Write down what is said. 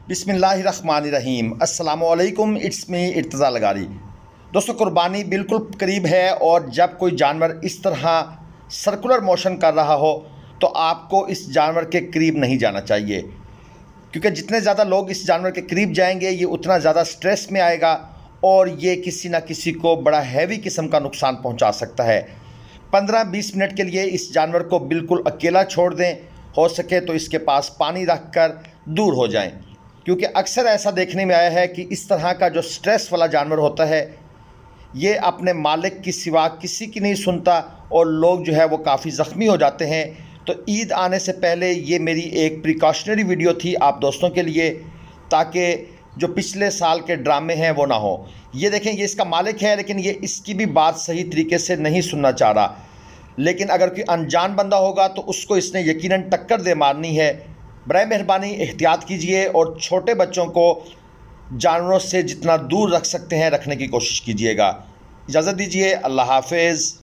बिस्मिल्लाहिर्रहमानिर्रहीम। अस्सलामुअलैकुम, it's me Irtaza लगारी। दोस्तों, कुर्बानी बिल्कुल करीब है और जब कोई जानवर इस तरह सर्कुलर मोशन कर रहा हो तो आपको इस जानवर के करीब नहीं जाना चाहिए, क्योंकि जितने ज़्यादा लोग इस जानवर के करीब जाएंगे ये उतना ज़्यादा स्ट्रेस में आएगा और ये किसी ना किसी को बड़ा हैवी किस्म का नुकसान पहुंचा सकता है। 15-20 मिनट के लिए इस जानवर को बिल्कुल अकेला छोड़ दें, हो सके तो इसके पास पानी रख कर दूर हो जाएं, क्योंकि अक्सर ऐसा देखने में आया है कि इस तरह का जो स्ट्रेस वाला जानवर होता है ये अपने मालिक की सिवा किसी की नहीं सुनता और लोग जो है वो काफ़ी ज़ख्मी हो जाते हैं। तो ईद आने से पहले ये मेरी एक प्रिकॉशनरी वीडियो थी आप दोस्तों के लिए, ताकि जो पिछले साल के ड्रामे हैं वो ना हो। ये देखें, ये इसका मालिक है लेकिन ये इसकी भी बात सही तरीके से नहीं सुनना चाह रहा, लेकिन अगर कोई अनजान बंदा होगा तो उसको इसने यकीनन टक्कर दे मारनी है। बराए मेहरबानी एहतियात कीजिए और छोटे बच्चों को जानवरों से जितना दूर रख सकते हैं रखने की कोशिश कीजिएगा। इजाज़त दीजिए, अल्लाह हाफ़िज़।